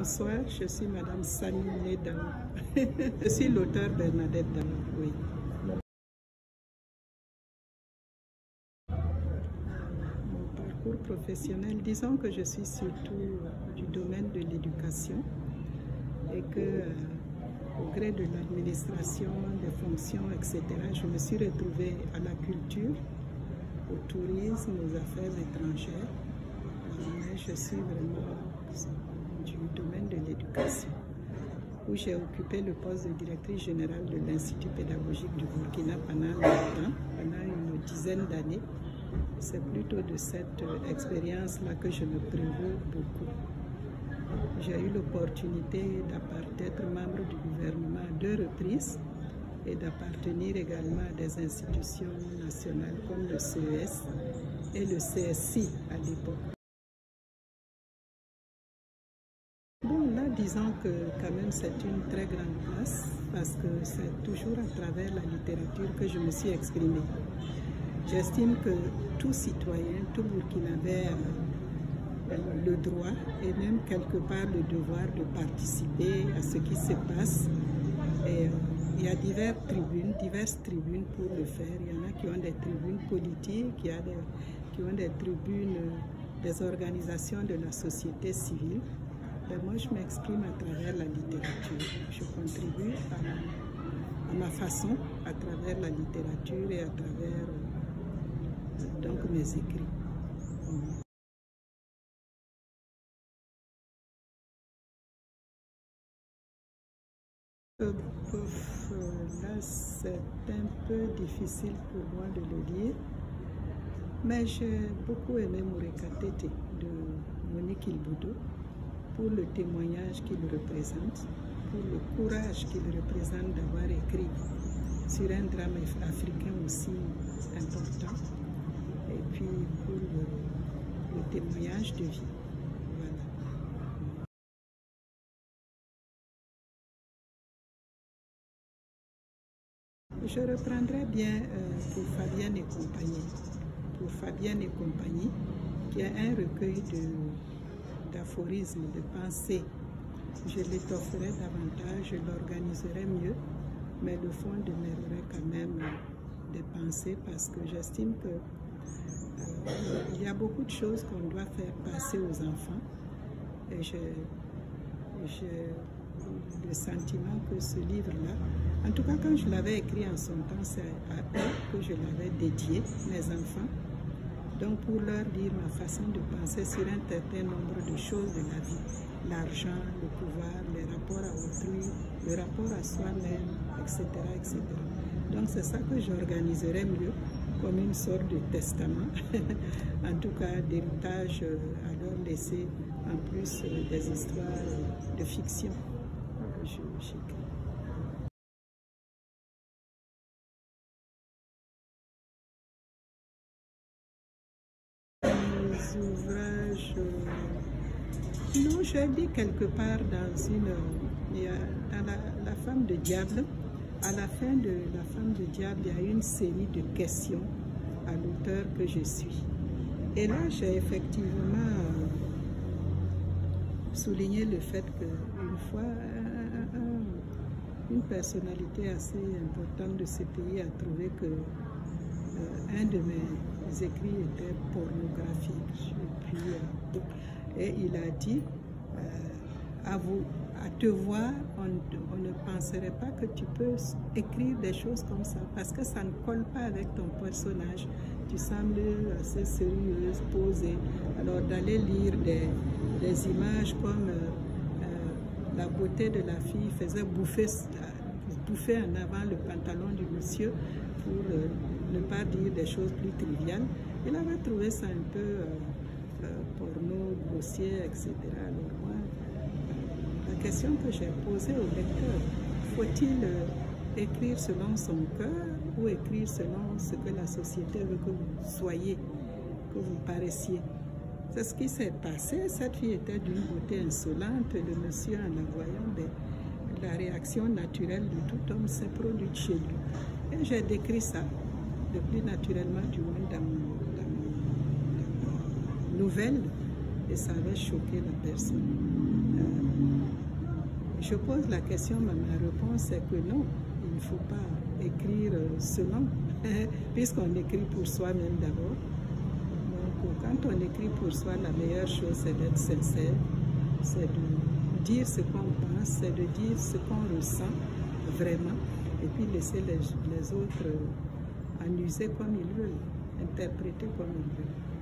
Bonsoir, je suis Madame Sani Dao. Je suis l'auteur Bernadette Dao, oui. Mon parcours professionnel, disons que je suis surtout du domaine de l'éducation et que au gré de l'administration, des fonctions, etc., je me suis retrouvée à la culture, au tourisme, aux affaires étrangères. Mais je suis vraiment du domaine de l'éducation, où j'ai occupé le poste de directrice générale de l'Institut pédagogique du Burkina pendant longtemps, pendant une dizaine d'années. C'est plutôt de cette expérience-là que je me prévaut beaucoup. J'ai eu l'opportunité d'être membre du gouvernement à 2 reprises et d'appartenir également à des institutions nationales comme le CES et le CSI à l'époque. Bon, là, disons que quand même c'est une très grande place parce que c'est toujours à travers la littérature que je me suis exprimée. J'estime que tout citoyen, tout Burkinabé a le droit et même quelque part le devoir de participer à ce qui se passe. Et il y a diverses tribunes pour le faire. Il y en a qui ont des tribunes politiques, il y a qui ont des tribunes des organisations de la société civile. Mais moi, je m'exprime à travers la littérature. Je contribue à ma façon, à travers la littérature et à travers donc mes écrits. Là, c'est un peu difficile pour moi de le dire, mais j'ai beaucoup aimé Moureka Tete de Monique Ilboudo pour le témoignage qu'il représente, pour le courage qu'il représente d'avoir écrit sur un drame africain aussi important, et puis pour le témoignage de vie. Voilà. Je reprendrai bien pour Fabienne et compagnie. Pour Fabienne et compagnie, qui est un recueil d'aphorismes, de pensées. Je l'étofferai davantage, je l'organiserai mieux, mais le fond demeurerait quand même des pensées parce que j'estime que il y a beaucoup de choses qu'on doit faire passer aux enfants et j'ai le sentiment que ce livre-là, en tout cas quand je l'avais écrit en son temps, c'est à eux que je l'avais dédié, mes enfants, donc pour leur dire ma façon de penser sur un certain nombre de choses de la vie, l'argent, le pouvoir, les rapports à autrui, le rapport à soi-même, etc., etc. Donc c'est ça que j'organiserai mieux, comme une sorte de testament, en tout cas d'héritage à leur laisser, en plus des histoires de fiction que j'écris. Les ouvrages, non, j'ai dit quelque part dans la femme de diable, à la fin de la femme de diable, il y a une série de questions à l'auteur que je suis. Et là, j'ai effectivement souligné le fait qu'une fois, une personnalité assez importante de ce pays a trouvé que un de mes écrits était pornographique. Et il a dit, à te voir, on ne penserait pas que tu peux écrire des choses comme ça, parce que ça ne colle pas avec ton personnage. Tu sembles assez sérieuse, posée. Alors d'aller lire des images comme la beauté de la fille faisait bouffer en avant le pantalon du monsieur pour ne pas dire des choses plus triviales. Il avait trouvé ça un peu porno, grossier, etc. Alors moi, la question que j'ai posée au lecteur, faut-il écrire selon son cœur ou écrire selon ce que la société veut que vous soyez, que vous paraissiez? C'est ce qui s'est passé. Cette fille était d'une beauté insolente. Le monsieur, en la voyant, la réaction naturelle de tout homme s'est produite chez lui. Et j'ai décrit ça le plus naturellement du monde dans mon nouvelle, et ça avait choqué la personne. Je pose la question, mais ma réponse est que non, il ne faut pas écrire selon, puisqu'on écrit pour soi-même d'abord. Donc, quand on écrit pour soi, la meilleure chose, c'est d'être sincère, c'est de dire ce qu'on pense, c'est de dire ce qu'on ressent vraiment, et puis laisser les autres en user comme ils veulent, interpréter comme ils veulent.